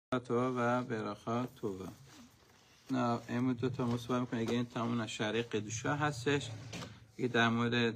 تو و براخا تو. نه امروز دو تا مصاحبه میکنه. اگه این تمام نشریه قدوشا هستش که در مورد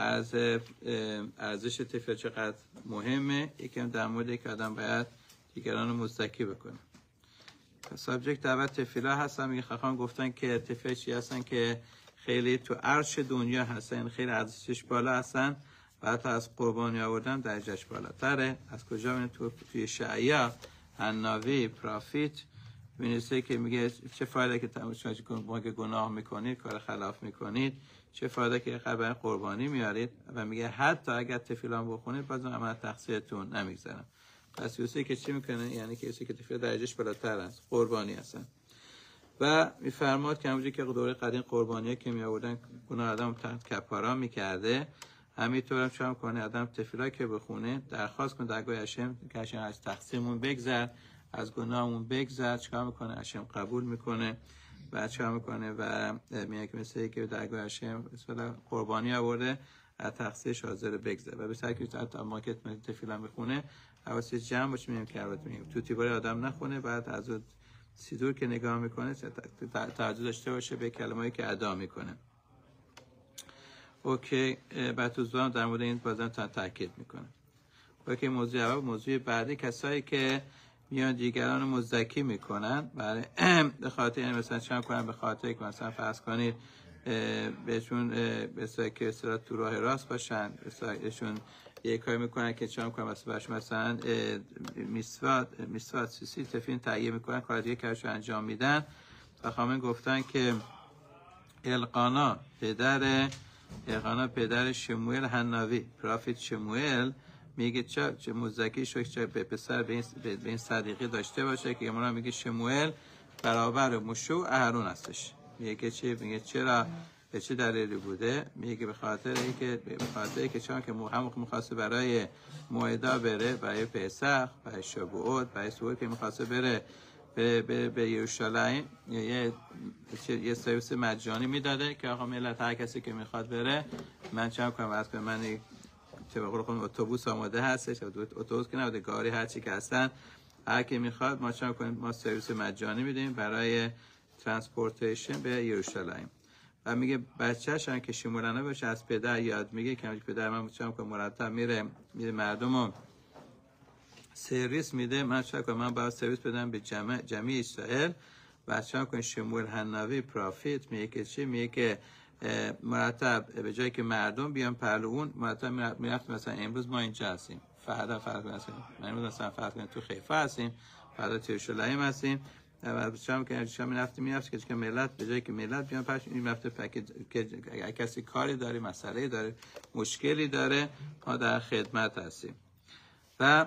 ارزش تفیل چقدر مهمه، یکم در مورد که آدم باید دیگران رو مزدکی بکنه. سابجکت اول تفیلا هستن. میگه خواهان گفتن که تفیل چی هستن که خیلی تو عرش دنیا هستن، خیلی ارزشش بالا هستن و حتی از قربانی آوردن درجهش بالاتره. از کجا میگه؟ توی شعیا حناوی پرافیت می‌نویسه که میگه چه فایده که شما که گناه میکنید، کار خلاف میکنید، چه فایده که قربانی قربانی میارید. و میگه حتی اگر تفیلان بخونید بازم عمل تقصیرتون نمیگذارم. پس یوسی که چی میکنه؟ یعنی که یوسی که تفیل درجهش بالاتر است، قربانی هستن. و میفرماد که همونجوری که دوره قدیم قربانیه که می آوردن گناه آدم تحت کفاره میکرده، همینطور هم چون کنه آدم تفیلا که بخونه درخواست کنه درگاه هشم که هشم از تقصیرمون بگذر، از گناهمون بگذر. چیکار میکنه؟ هشم قبول میکنه و چیکار میکنه؟ و میگه که مثل که درگاه هشم مثلا قربانی آورده، از تقصیرش حاضر بگذر. و به سعی کنید تا ماکت تفیلا میخونه حواس جمع باشه. میگیم که البته میگیم تو تیبار آدم نخونه، بعد از سیدور که نگاه میکنه توجه داشته باشه به کلمه‌ای که ادا میکنه. اوکی، بعد تو زبان در مورد این بازم تاکید میکنه. اوکی، موضوع اول. موضوع بعدی کسایی که میان دیگران رو مزدکی میکنن، برای به خاطر یعنی مثلا چند کنن به خاطر که مثلا فرض کنید بهشون مثلا که اصلا تو راه راست باشن، مثلا یه کاری میکنن که چون کنن مثلا میسوات سیسی تفین تهیه میکنن، کار دیگه کارشو انجام میدن. و خامن گفتن که القانا پدر شموئل حناوی پرافیت شموئل میگه چه مزدکی شو چه به پسر به این صدیقی داشته باشه که امروز میگه شموئل برابر موشه و اهرون هستش. میگه چی؟ میگه چرا؟ به چه دلیلی بوده؟ میگه به خاطر اینکه چون که هم می‌خواسته برای موعده بره، برای پسح، برای شبوعات، برای سوئد که می‌خواسته بره به یروشلایم، یه سرویس مجانی میداده که آقا ملت هر کسی که میخواد بره، من چند کنم از من به قول خودم اتوبوس آماده هستش، اتوبوس که نبوده، گاری هر چی که هستن، هر کی میخواد ما چند کنیم، ما سرویس مجانی میدیم برای ترانسپورتیشن به یروشلایم. و میگه بچه‌ش هم که شمولانه باشه از پدر یاد میگه که پدر من چند کنم مرتب میره مردمو سرویس میده، من چه کنم؟ من باید سرویس بدم به جمعی اسرائیل. و چه کنم؟ شموئل حناوی پرافیت میگه که چی؟ میگه که مرتب به جایی که مردم بیان پهلو اون، مرتب میرفت مثلا امروز ما اینجا هستیم، فردا امروز مثلا فرض کنیم تو حیفا هستیم، فردا تو یروشلایم هستیم. و شام که میرفتیم که ملت به جایی که ملت بیان پاش این رفته که کسی کاری داره، مسئله داره، مشکلی داره، ما در خدمت هستیم. و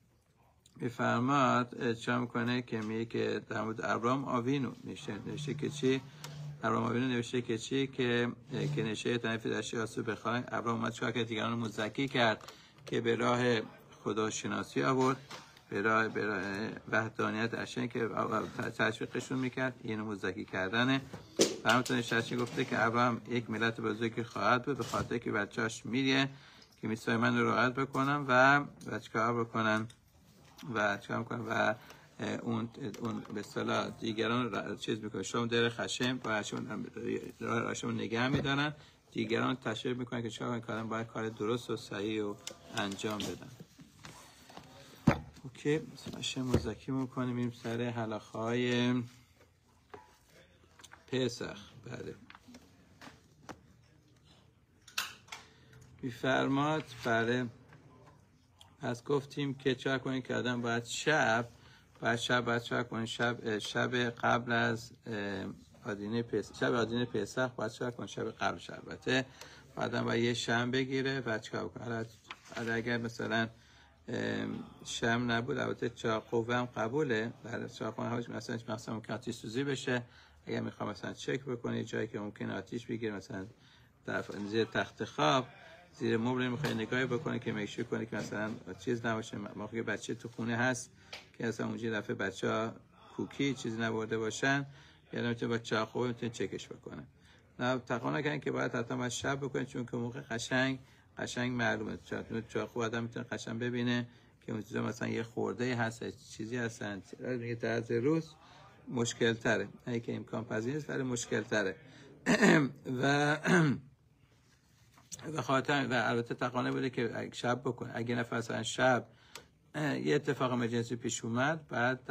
میفرماد چه کنه که میگه که در مورد ابراهام آوینو نوشته که چی؟ ابراهام آوینو نوشته که چی؟ که نشه تنفی داشته آسو بخواهن. ابراهام اومد چکار که دیگران رو مزدکی کرد که به راه خداشناسی آورد، به راه وحدانیت اشن که تشویقشون میکرد، اینو مزدکی کردنه. و همونطور شرچی گفته که ابراهام یک ملت بزرگی خواهد بود به خاطر که بچه‌اش میگه که میسای من رو رعایت بکنم و چیکار بکنن و اون به اصطلاح دیگران چیز میکنه، شما در خشم با راشون نگه میدارن، دیگران تشویق میکنن که چیکار کنن، باید کار درست و صحیح و انجام بدن. اوکی، مثلا مزدکی میکنیم. میریم سر حلقه‌های پسح. بله، میفرماد بله. پس گفتیم که چه کنیم که آدم باید شب چه کنیم، شب قبل از آدینه پسح، شب آدینه پسح باید چه کنیم، شب قبلش البته آدم باید یه شم بگیره و چیکار کنه. اگر مثلا شم نبود البته چاقو هم قبوله، برای چاقو هم مثلا ممکن آتیش سوزی بشه. اگر میخوام مثلا چک بکنی جایی که ممکن آتیش بگیره، مثلا زیر تخت خواب، زیر مبل میخوای نگاهی بکنه که میشو کنه که مثلا چیز نباشه. موقع بچه تو خونه هست که مثلا اونجا دفعه بچه‌ها کوکی چیزی نبرده باشن، یا نمیتونه با چاقو میتونه چکش بکنه. نه تقاضا نکنن که باید حتما شب بکنه، چون که موقع قشنگ معلومه. چاقو آدم میتونه قشنگ ببینه که که اون چیزا مثلا یه خورده هست چیزی هستن دیگه طرز روز مشکل تره، اگه که امکان پذیر است ولی مشکل تره و به خاطر و البته تقانه بوده که شب بکن. اگه نفر مثلا شب یه اتفاق امرجنسی پیش اومد بعد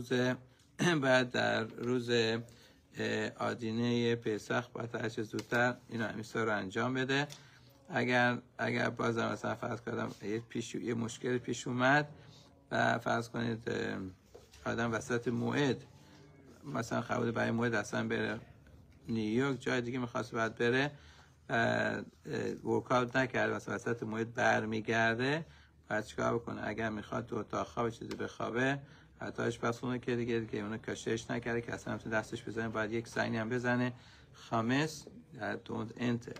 در روز آدینه پسخ باید هر چه زودتر اینو همیسا رو انجام بده. اگر بازم مثلا فرض کردم یه مشکل پیش اومد و فرض کنید آدم وسط موعد مثلا خواهد برای موعد اصلا بره نیویورک جای دیگه میخواست بعد بره ورکاوت نکرده مثلا وسط موعد برمیگرده باید چیکار بکنه؟ اگر میخواد تو اتاق خواب چیزی بخوابه حتیش پس اونه که دیگه اونو کشش نکرده که اصلا تو دستش بزنه باید یک سینی هم بزنه خامس don't enter.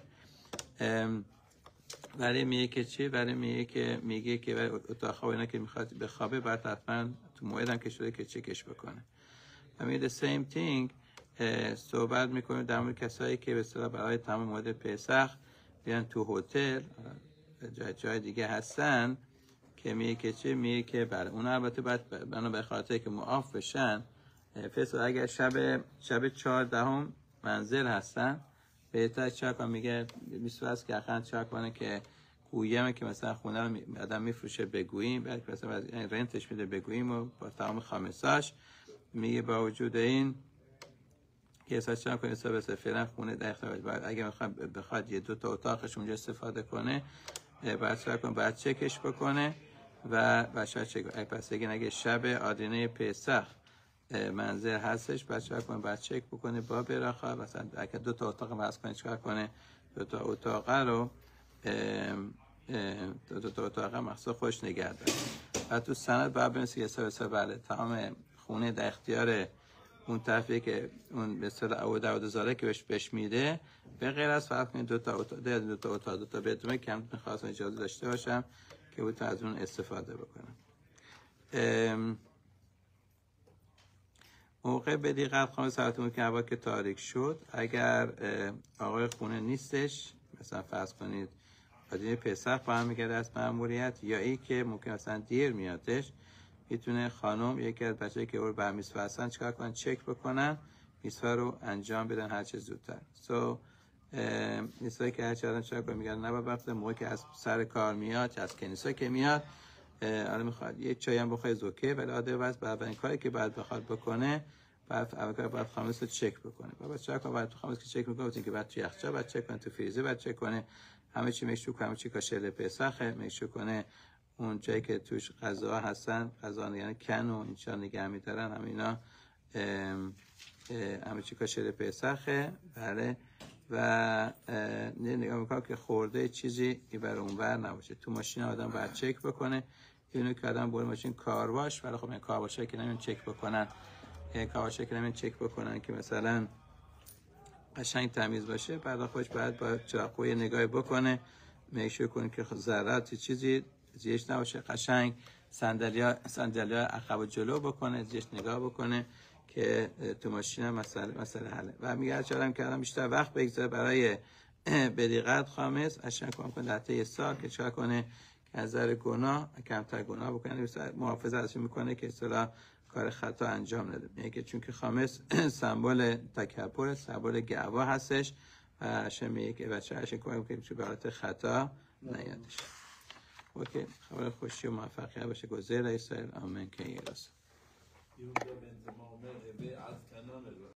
ولی میگه که چی؟ ولی میگه که اتاق خواب اینا که میخواد بخوابه باید حتما تو موعد هم که شده که چکش بکنه. و میگه the same thing صحبت میکنه در مورد کسایی که به اصطلاح برای تمام موعد پسخ بیان تو هتل جای دیگه هستن که میگه که چی؟ میگه که بله اون البته باید بنا به خاطر که معاف بشن پس اگر شب 14 منزل هستن بهتر چرا کنه میگه میسواس که اخوان چرا کنه که گویمه که مثلا خونه رو آدم میفروشه بگوییم بعد مثلا رنتش میده بگوییم و با تمام خامساش میگه با وجود این که احساس چرا کنه حساب فعلا خونه در اختیار باید اگه بخواد یه دو تا اتاقش اونجا استفاده کنه بعد چرا کنه بعد چکش بکنه و شاید چک پس اگه شب آدینه پسخ منزل هستش بعد چکار کنه بعد چک بکنه با براخا مثلا اگه دو تا اتاق واسه کنه چکار کنه دو تا اتاق رو دو تا اتاق مخصوص خوش نگه داره. بعد تو سند بعد بنویسی که حساب بله تمام خونه در اختیار اون طرفی که اون به اصطلاح عوض که بهش میده به غیر از فرض کنید دو تا بدون کم می‌خواستم اجازه داشته باشم که بود از اون استفاده بکنم. موقع بدقت خانه ساعتمون که هوا که تاریک شد اگر آقای خونه نیستش مثلا فرض کنید آدینه پسخ برمیگرده از مأموریت یا ای که ممکن اصلا دیر میادش میتونه خانم یکی از بچه‌ای که اون برمیسفه هستن چیکار کنن چک بکنن میسفه رو انجام بدن هر چه زودتر. میسفه که هر چه آدم چیکار کنن میگن نه وقت موقع که از سر کار میاد از کنیسا که میاد آره میخواد یه چای هم بخوره زوکه ولی آدم بعد این کاری که بعد بخواد بکنه بعد اول کار بعد خامس رو چک بکنه بعد چیکار کنه بعد خامس که چک میکنه که بعد تو یخچال بعد چک کنه تو فریزر بعد چک کنه همه چی میشو کنه همه چی کاشل پسخه میشو کنه اون جایی که توش غذا هستن غذا یعنی کن و اینجا نگه می‌دارن همینا همه چی کاشل پسخه بله و نگاه میکنم که خورده چیزی بر اونور نباشه. تو ماشین آدم باید چک بکنه اینو که آدم بره ماشین کارواش ولی خب این کارواشه که نمیان چک بکنن کارواشه که نمیان چک بکنن که مثلا قشنگ تمیز باشه بعد خودش باید با چراغ‌قوی نگاه بکنه میشه کنه که ذرات چیزی زیرش نباشه قشنگ صندلی‌ها عقب و جلو بکنه زیرش نگاه بکنه که تو ماشین مسئله حله و میگه چرا کردم بیشتر وقت بگذاره برای بدقت خامس اشن کنه در طی سال که چرا کنه که از نظر گناه کمتر گناه بکنه محافظت ازش میکنه که اصطلاح کار خطا انجام نده. میگه که چون که خامس سمبل تکبر سمبل گعوا هستش و اشن میگه که بچه اشن کنه که به حالت خطا نیادش. اوکی خبر خوشی و موفقیت باشه گذر اسرائیل آمین که ایراس